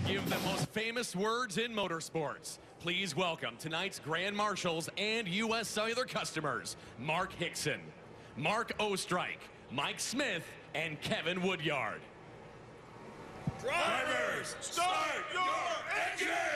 give the most famous words in motorsports. Please welcome tonight's Grand Marshals and U.S. Cellular customers, Mark Hickson, Mark Ostrike, Mike Smith, and Kevin Woodyard. Drivers, start your engine!